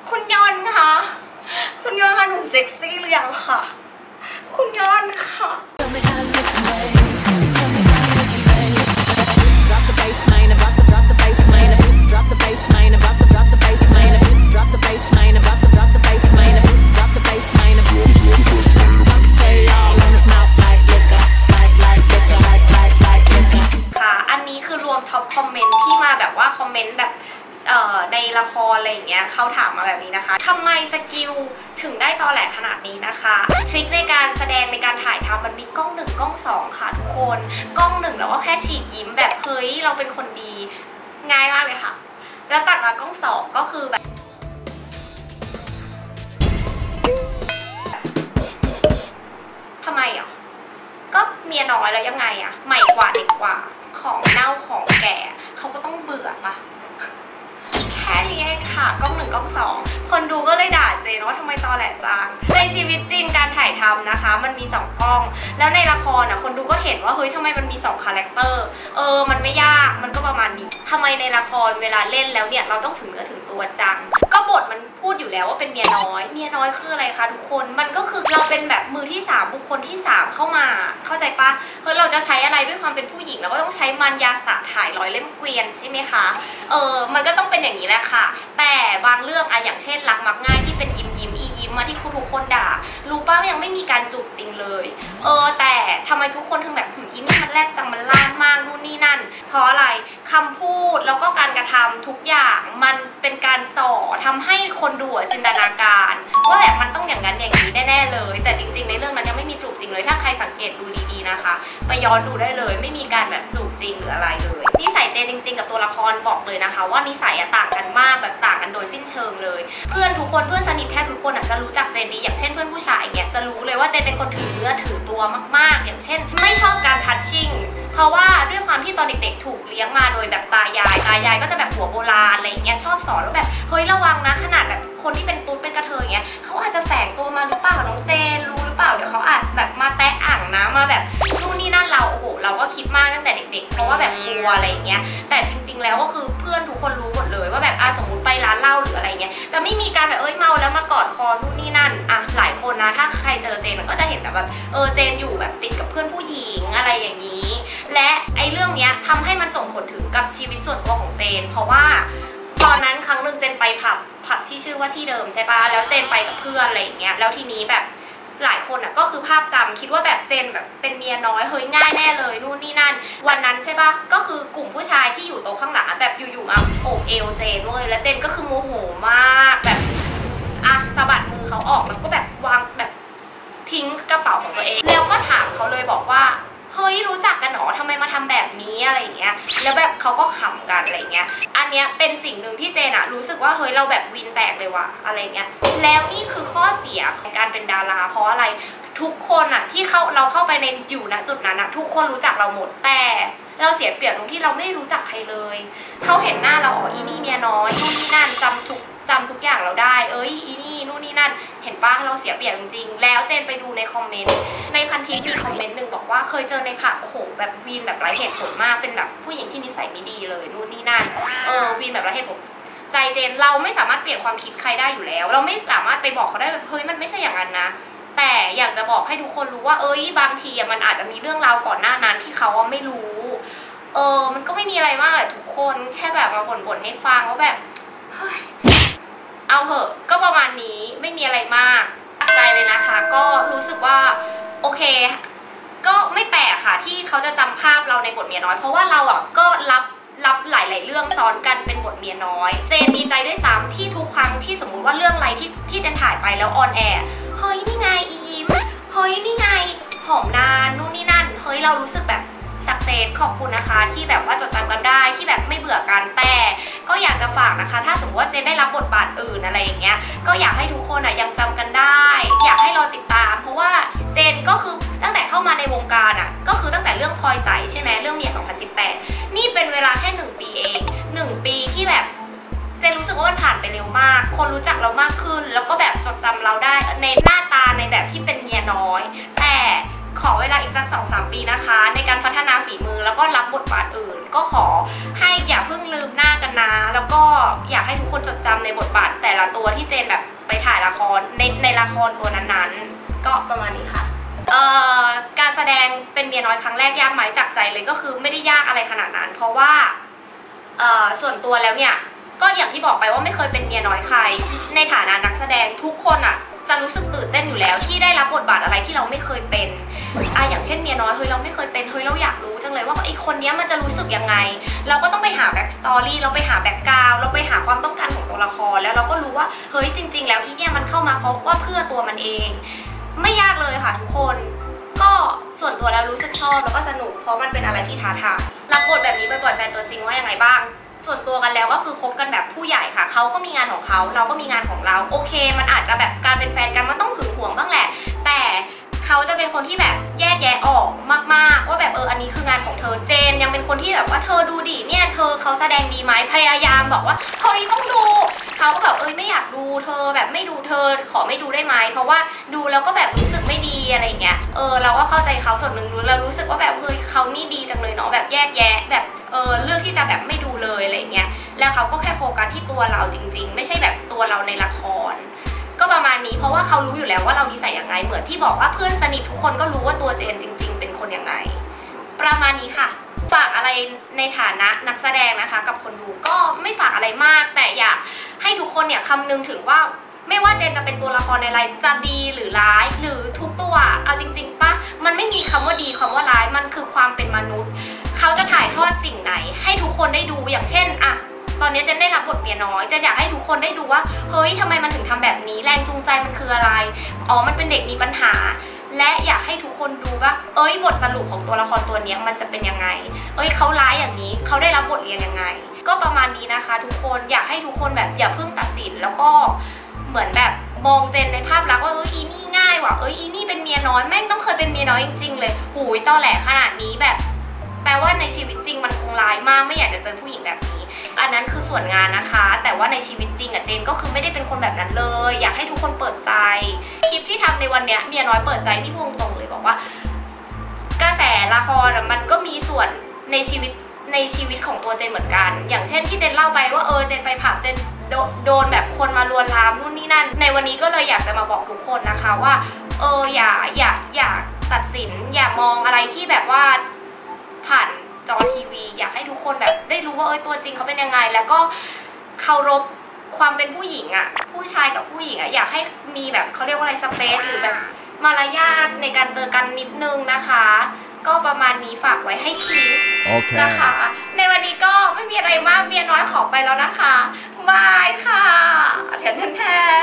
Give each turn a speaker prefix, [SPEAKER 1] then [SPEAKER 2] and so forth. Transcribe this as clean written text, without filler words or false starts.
[SPEAKER 1] คุณยอนคะคุณยอนคะหนูเซ็กซี่หรือยังค่ะคุณยอนค่ะอันนี้คือรวมท็อปคอมเมนต์ที่มาแบบว่าคอมเมนต์แบบในละครอะไรอย่างเงี้ยเขาถามมาแบบนี้นะคะทำไมสกิลถึงได้ตอแหลขนาดนี้นะคะทริคในการแสดงในการถ่ายทำมันมีกล้อง1กล้อง2ค่ะทุกคนกล้อง1แล้วก็แค่ฉีกยิ้มแบบเฮ้ยเราเป็นคนดีง่ายมากเลยค่ะแล้วตัดมากล้อง2ก็คือแบบทำไมอ่ะก็เมียน้อยแล้วยังไงอ่ะใหม่กว่าเด็กกว่าของเน่าของแก่เขาก็ต้องเบื่อปะแค่นี้เองค่ะกล้อง1กล้อง2คนดูก็เลยด่าเจนว่าทำไมตอแหลจังในชีวิตจริงการถ่ายทำนะคะมันมี2กล้องแล้วในละครคนดูก็เห็นว่าเฮ้ยทำไมมันมี2คาแรคเตอร์มันไม่ยากมันก็ประมาณนี้ทำไมในละครเวลาเล่นแล้วเนี่ยเราต้องถึงเนื้อถึงตัวจังก็บทมันพูดอยู่แล้วว่าเป็นเมียน้อยคืออะไรคะทุกคนมันก็คือเราเป็นแบบมือที่3บุคคลที่3เข้ามาเข้าใจปะเฮ้ยเราจะใช้อะไรด้วยความเป็นผู้หญิงเราก็ต้องใช้มันยาสระถ่ายร้อยเล่มเกวียนใช่ไหมคะมันก็ต้องเป็นอย่างนี้แหละค่ะแต่บางเรื่องอย่างเช่นรักมักง่ายที่เป็นยิ้มมาที่ทุกคนด่ารู้ป่ะยังไม่มีการจูบจริงเลยแต่ทำไมทุกคนถึงแบบอินนี่มันแรกจังมันล่ามากนู่นนี่นั่นเพราะอะไรคำพูดแล้วก็การกระทำทุกอย่างมันเป็นการส่อทำให้คนดูจินตนาการว่าแบบมันต้องอย่างนั้นอย่างนี้แน่ๆเลยแต่จริงๆในเรื่องนั้นยังไม่มีจูบจริงเลยถ้าใครสังเกตดูดีๆนะคะไปย้อนดูได้เลยไม่มีการแบบจูบจริงหรืออะไรเลยนิสัยเจจริงๆกับตัวละครบอกเลยนะคะว่านิสัยต่างกันมากแบบต่างกันโดยสิ้นเชิงเลยเพื่อนทุกคนเพื่อนสนิทแทบทุกคนจะรู้จักเจนดีอย่างเช่นเพื่อนผู้ชายเนี่ยจะรู้เลยว่าเจนเป็นคนถือเนื้อถือตัวมากๆอย่างเช่นไม่ชอบการทัชชิ่งเพราะว่าด้วยความที่ตอนเด็กๆถูกเลี้ยงมาโดยแบบตายายก็จะแบบหัวโบราณอะไรอย่างเงี้ยชอบสอนว่าแบบเฮ้ยระวังนะขนาดแบบคนที่เป็นตุ๊ดเป็นกระเทยอย่างเงี้ยเขาอาจจะแฝงตัวมาหรือเปล่าน้องเจนรู้หรือเปล่าเดี๋ยวเขาอาจแบบมาแตะอ่างนะมาแบบนู่นนี่นั่นเราโอ้โหเราก็คิดมากตั้งแต่เด็กๆเพราะว่าแบบกลัวอะไรอย่างเงี้ยแต่จริงๆแล้วก็คือเพื่อนทุกคนรู้หมดเลยว่าแบบสมมติไปร้านเหล้าหรืออะไรเงี้ยจะไม่มีการแบบเมาแล้วมากอดคอนู่นนี่นั่นหลายคนนะถ้าใครเจอเจนก็จะเห็นแต่แบบเจนอยู่แบบติดกับเพื่อนผู้หญิงอะไรอย่างนี้และไอ้เรื่องเนี้ยทำให้มันส่งผลถึงกับชีวิตส่วนตัวของเจนเพราะว่าตอนนั้นครั้งหนึ่งเจนไปผับที่ชื่อว่าที่เดิมใช่ปะแล้วเจนไปกับเพื่อนอะไรอย่างเงี้ยแล้วทีนี้แบบหลายคนก็คือภาพจำคิดว่าแบบเจนแบบเป็นเมียน้อยเฮ้ยง่ายแน่เลยนู่นนี่นั่นวันนั้นใช่ปะก็คือกลุ่มผู้ชายที่อยู่โต๊ะข้างหลังแบบอยู่ๆมาโอบเอวเจนเลยแล้วเจนก็คือโมโหมากแบบสะบัดมือเขาออกแล้วก็แบบวางแบบทิ้งกระเป๋าของตัวเองแล้วก็ถามเขาเลยบอกว่าเฮ้ยรู้จักกันหรอทำไมมาทำแบบนี้อะไรอย่างเงี้ยแล้วแบบเขาก็ขำกันอะไรเงี้ยอันเนี้ยเป็นสิ่งหนึ่งที่เจนรู้สึกว่าเฮ้ยเราแบบวินแตกเลยว่ะอะไรเงี้ยแล้วนี่คือข้อเสียของการเป็นดาราเพราะอะไรทุกคนที่เราเข้าไปในอยู่ณจุดนั้นทุกคนรู้จักเราหมดแต่เราเสียเปรียบตรงที่เราไม่ได้รู้จักใครเลยเขาเห็นหน้าเราอีนี่เมียน้อยนู่นนี่นั่นจำทุกอย่างเราได้อีนี่นู่นนี่นั่นเห็นป่ะเราเสียเปรียบจริงๆแล้วเจนไปดูในคอมเมนต์ในพันทิปมีคอมเมนต์หนึ่งบอกว่าเคยเจอในผับโอ้โหแบบวีนแบบไร้เหตุผลมากเป็นแบบผู้หญิงที่นิสัยไม่ดีเลยนู่นนี่นั่นวีนแบบไร้เหตุผลใจเจนเราไม่สามารถเปลี่ยนความคิดใครได้อยู่แล้วเราไม่สามารถไปบอกเขาได้แบบเฮ้ยมันไม่ใช่อย่างนั้นนะแต่อยากจะบอกให้ทุกคนรู้ว่าบางทีมันอาจจะมีเรื่องราวก่อนหน้านั้นที่เขาไม่รู้มันก็ไม่มีอะไรมากเลยทุกคนแค่แบบมาบ่นให้ฟังว่าแบบเฮ้ยเอาเหอะก็ประมาณนี้ไม่มีอะไรมากใจเลยนะคะก็รู้สึกว่าโอเคก็ไม่แปลกค่ะที่เขาจะจำภาพเราในบทเมียน้อยเพราะว่าเราก็รับหลายๆเรื่องซ้อนกันเป็นบทเมียน้อยเจนดีใจด้วยซ้ำที่ทุกครั้งที่สมมุติว่าเรื่องอะไรที่เจนถ่ายไปแล้วออนแอร์เฮ้ยนี่ไงยิ้มเฮ้ยนี่ไงหอมนานนู่นนี่นั่นเฮ้ยเรารู้สึกแบบสักเซสขอบคุณนะคะที่แบบว่าจดจำกันได้ที่แบบไม่เบื่อกันแต่ก็อยากจะฝากนะคะถ้าสมมติว่าเจนได้รับบทบาทอื่นอะไรอย่างเงี้ยก็อยากให้ทุกคนยังจำกันได้อยากให้รอติดตามเพราะว่าเจนก็คือตั้งแต่เข้ามาในวงการก็คือตั้งแต่เรื่องพลอยใสใช่ไหมเรื่องเมีย2018นี่เป็นเวลาแค่1 ปีเอง1 ปีที่แบบเจนรู้สึกว่ามันผ่านไปเร็วมากคนรู้จักเรามากขึ้นแล้วก็แบบจดจำเราได้ในหน้าตาในแบบที่เป็นเมียน้อยแต่ขอเวลาอีกกสัก 2-3 ปีนะคะในการพัฒนาฝีมือแล้วก็รับบทบาทอื่นก็ขอให้อย่าเพิ่งลืมหน้ากันนะแล้วก็อยากให้ทุกคนจดจำในบทบาทแต่ละตัวที่เจนแบบไปถ่ายละครในละครตัวนั้นๆก็ประมาณนี้ค่ะการแสดงเป็นเมียน้อยครั้งแรกยากไหมจากใจเลยก็คือไม่ได้ยากอะไรขนาดนั้นเพราะว่าส่วนตัวแล้วเนี่ยก็อย่างที่บอกไปว่าไม่เคยเป็นเมียน้อยใครในฐานะนักแสดงทุกคนอ่ะจะรู้สึกตื่นเต้นอยู่แล้วที่ได้รับบทบาทอะไรที่เราไม่เคยเป็นอย่างเช่นเมียน้อยเฮ้ยเราไม่เคยเป็นเฮ้ยเราอยากรู้จังเลยว่าไอ้คนนี้มันจะรู้สึกยังไงเราก็ต้องไปหาแบ็กสตอรี่เราไปหาแบ็กกราวด์เราไปหาความต้องการของตัวละครแล้วเราก็รู้ว่าเฮ้ยจริงๆแล้วอีเนี่ยมันเข้ามาเพราะว่าเพื่อตัวมันเองไม่ยากเลยค่ะทุกคนก็ส่วนตัวแล้วรู้สึกชอบแล้วก็สนุกเพราะมันเป็นอะไรที่ท้าทายรับบทแบบนี้ไปบ่อยๆแฟนตัวจริงว่ายังไงบ้างส่วนตัวกันแล้วก็คือคบกันแบบผู้ใหญ่ค่ะเขาก็มีงานของเขาเราก็มีงานของเราโอเคมันอาจจะแบบการเป็นแฟนกันมันต้องหึงหวงบ้างแหละแต่เขาจะเป็นคนที่แบบแยกแยะออกมากๆว่าแบบอันนี้คืองานของเธอเจนยังเป็นคนที่แบบว่าเธอดูดิเนี่ยเธอเขาแสดงดีไหมพยายามบอกว่าเฮ้ยต้องดูเขาก็แบบไม่อยากดูเธอแบบไม่ดูเธอขอไม่ดูได้ไหมเพราะว่าดูแล้วก็แบบรู้สึกไม่ดีอะไรเงี้ยเราก็เข้าใจเขาส่วนหนึ่งรู้แล้วรู้สึกว่าแบบเฮ้ยเขานี่ดีจังเลยเนาะแบบแยกแยะแบบเลือกที่จะแบบไม่ดูเลยอะไรเงี้ยแล้วเขาก็แค่โฟกัสที่ตัวเราจริงๆไม่ใช่แบบตัวเราในละครก็ประมาณนี้เพราะว่าเขารู้อยู่แล้วว่าเรานิสัยยังไงเหมือนที่บอกว่าเพื่อนสนิททุกคนก็รู้ว่าตัวเจนจริงๆเป็นคนยังไงประมาณนี้ค่ะฝากอะไรในฐานะนักแสดงนะคะกับคนดูก็ไม่ฝากอะไรมากแต่อยากให้ทุกคนเนี่ยคำนึงถึงว่าไม่ว่าเจนจะเป็นตัวละครในอะไรจะดีหรือร้ายหรือทุกตัวเอาจริงๆปะมันไม่มีคำว่าดีคำว่าร้ายมันคือความเป็นมนุษย์เขาจะถ่ายทอดสิ่งไหนให้ทุกคนได้ดูอย่างเช่นตอนนี้เจนได้รับบทเมียน้อยเจนอยากให้ทุกคนได้ดูว่าเฮ้ยทำไมมันถึงทำแบบนี้แรงจูงใจมันคืออะไรมันเป็นเด็กมีปัญหาและอยากให้ทุกคนดูว่าบทสรุปของตัวละครตัวนี้มันจะเป็นยังไงเขาร้ายอย่างนี้เขาได้รับบทเรียนยังไงก็ประมาณนี้นะคะทุกคนอยากให้ทุกคนแบบอย่าเพิ่งตัดสินแล้วก็เหมือนแบบมองเจนในภาพลักษณ์ว่าอีนี่ง่ายว่ะอีนี่เป็นเมียน้อยแม่งต้องเคยเป็นเมียน้อยจริงๆเลยหูยตอแหลขนาดนี้แบบแปลว่าในชีวิตจริงมันคงร้ายมากไม่อยากจะเจอผู้หญิงแบบนี้อันนั้นคือส่วนงานนะคะแต่ว่าในชีวิตจริงเจนก็คือไม่ได้เป็นคนแบบนั้นเลยอยากให้ทุกคนเปิดใจคลิปที่ทำในวันนี้เมียน้อยเปิดใจที่พูดตรงเลยบอกว่ากระแสละครมันก็มีส่วนในชีวิตของตัวเจนเหมือนกันอย่างเช่นที่เจนเล่าไปว่าเจนไปผับเจนโดนแบบคนมาลวนลามนู่นนี่นั่นในวันนี้ก็เลยอยากจะมาบอกทุกคนนะคะว่าอย่าตัดสินอย่ามองอะไรที่แบบว่าผ่านจอทีวีอยากให้ทุกคนแบบได้รู้ว่าตัวจริงเขาเป็นยังไงแล้วก็เคารพความเป็นผู้หญิงผู้ชายกับผู้หญิงอยากให้มีแบบเขาเรียกว่าอะไรสเปซหรือแบบมารยาทในการเจอกันนิดนึงนะคะก็ประมาณนี้ฝากไว้ให้คิดนะคะในวันนี้ก็ไม่มีอะไรมากเมียน้อยขอไปแล้วนะคะบายค่ะแทน